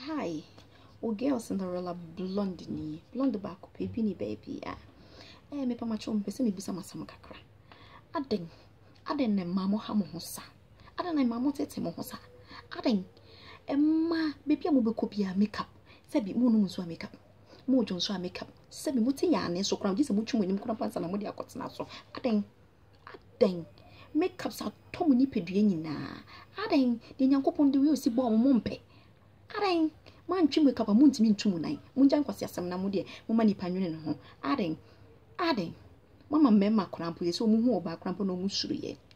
Hi. O girl Cinderella blonde ni. Blonde back baby ni baby. Me pa macho mpese me bisa masam kakra. Aden ne mamo ha mo hosa. Aden ne mamo tete mo hosa. Aden emma baby mo be kopia makeup. Se bi mo no nso makeup. Mo jo nso makeup. Se bi mo ti ya ne so kram gise mo twum nim kram pansa na mo de akotena so. Aden makeup sa to mo ni pedua nyina. Aden de nyankopon de we osi bo mo mpe. Aden man twi makeup mo ntimi ntum nan. Mo njan kwase asem na mo de mo mani panwene no ho. Aden mama mmema krampo ye so mo hu oba krampo no mo suruye.